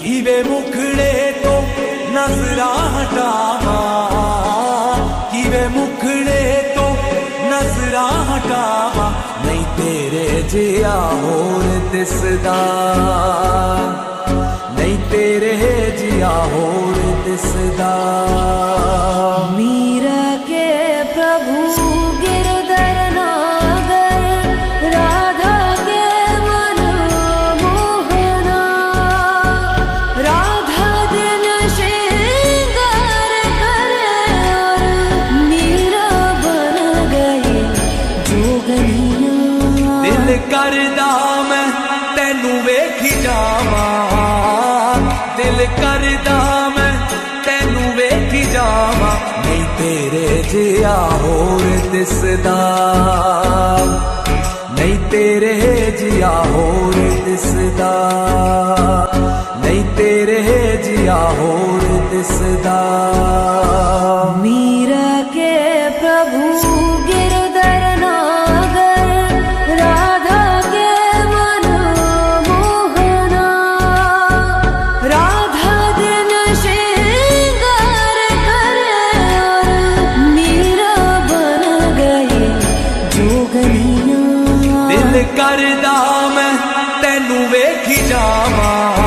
किवे मुखड़े तो नजरा हटावा, किवे मुखड़े तो नजरा हटावा, नहीं तेरे जिया होर दिसदा, नहीं तेरे जिया होर दिसदा। मीरा के प्रभु गिरधर नागर, राधा के मन मोहना, राधा दिन श्रृंगार करे और मीरा बन गई जोगनिया। दिल करदा मैं तेनू वेखी जावा, दिल करदा मैं तेनू वेखी जावा, नहीं तेरे जिया होर दिसदा, नहीं तेरे जिया होर दिसदा, नहीं तेरे जिया होर दिसदा। मीरा के प्रभु गिरधर नागर, राधा के मन मोहना, राधा दिन श्रृंगार करे और मीरा बन गई जोगनिया। दिल करदा मैं तेनू वेखी जावा,